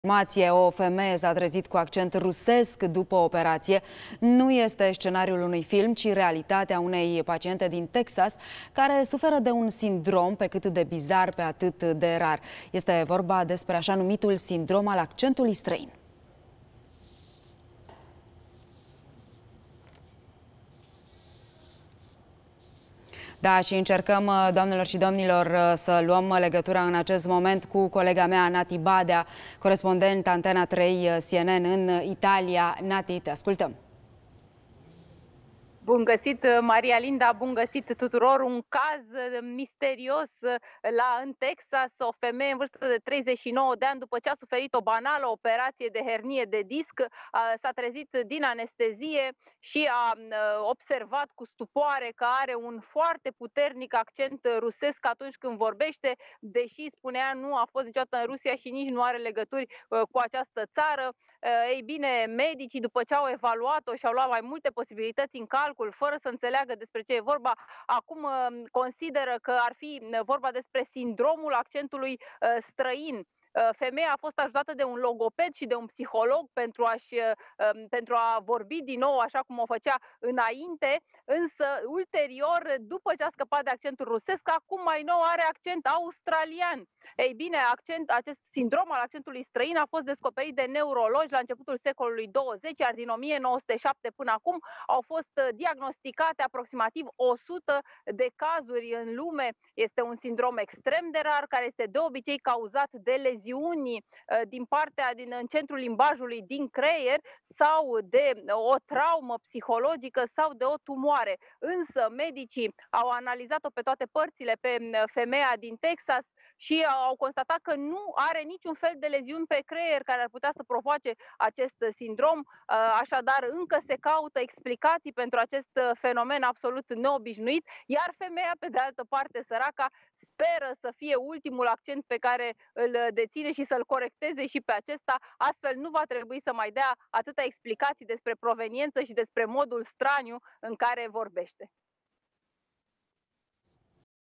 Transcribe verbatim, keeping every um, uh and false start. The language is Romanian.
Informație, o femeie s-a trezit cu accent rusesc după operație. Nu este scenariul unui film, ci realitatea unei paciente din Texas care suferă de un sindrom pe cât de bizar, pe atât de rar. Este vorba despre așa numitul sindrom al accentului străin. Da, și încercăm, doamnelor și domnilor, să luăm legătura în acest moment cu colega mea, Nati Badea, corespondent Antena trei C N N în Italia. Nati, te ascultăm. Bun găsit, Maria Linda, bun găsit tuturor. Un caz misterios la, în Texas. O femeie în vârstă de treizeci și nouă de ani, după ce a suferit o banală operație de hernie de disc, s-a trezit din anestezie și a observat cu stupoare că are un foarte puternic accent rusesc atunci când vorbește, deși, spunea, nu a fost niciodată în Rusia și nici nu are legături cu această țară. Ei bine, medicii, după ce au evaluat-o și au luat mai multe posibilități în calcul, fără să înțeleagă despre ce e vorba, acum consideră că ar fi vorba despre sindromul accentului străin. Femeia a fost ajutată de un logoped și de un psiholog pentru, a-și, pentru a vorbi din nou așa cum o făcea înainte, însă ulterior, după ce a scăpat de accentul rusesc, acum mai nou are accent australian. Ei bine, accent, acest sindrom al accentului străin a fost descoperit de neurologi la începutul secolului douăzeci, iar din o mie nouă sute șapte până acum au fost diagnosticate aproximativ o sută de cazuri în lume. Este un sindrom extrem de rar, care este de obicei cauzat de leziuni din partea, din, în centrul limbajului din creier sau de o traumă psihologică sau de o tumoare. Însă medicii au analizat-o pe toate părțile pe femeia din Texas și au constatat că nu are niciun fel de leziuni pe creier care ar putea să provoace acest sindrom. Așadar, încă se caută explicații pentru acest fenomen absolut neobișnuit, iar femeia, pe de altă parte, săraca, speră să fie ultimul accent pe care îl deține și să-l corecteze și pe acesta, astfel nu va trebui să mai dea atâta explicații despre proveniență și despre modul straniu în care vorbește.